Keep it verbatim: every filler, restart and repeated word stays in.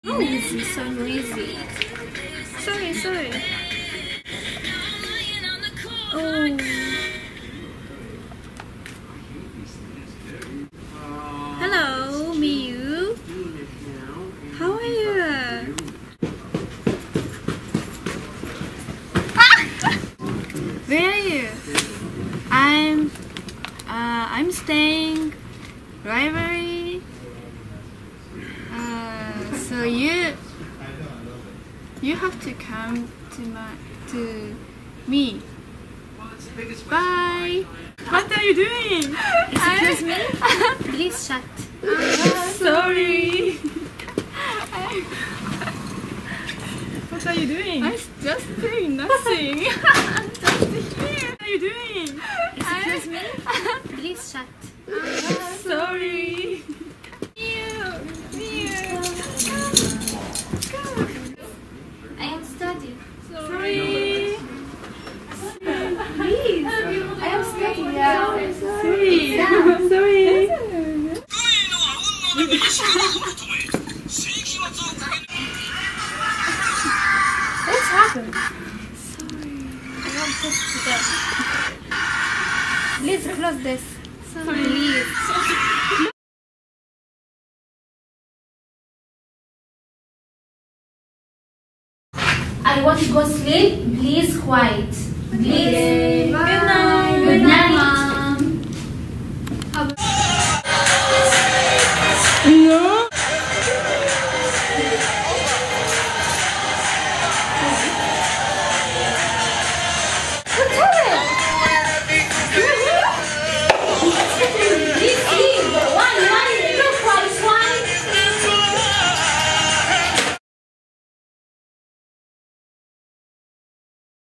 Noisy, so noisy. Sorry, sorry. Oh. Hello, Miyu. How are you? Where are you? I'm. Uh, I'm staying. Library. Uh, so you. You have to come to my to me. Bye. What are you doing? Excuse me. Please shut. Sorry. What are you doing? I'm just doing nothing. Just here. What are you doing? Excuse me. Please shut. Sorry. I am studying. Sorry. Please. I am studying. Yeah. Sorry. Yeah. Sorry. What's happened? Sorry. I want this today. Please close this. Sorry. Please. I want to go sleep. Please quiet. Please. Good night. Good night.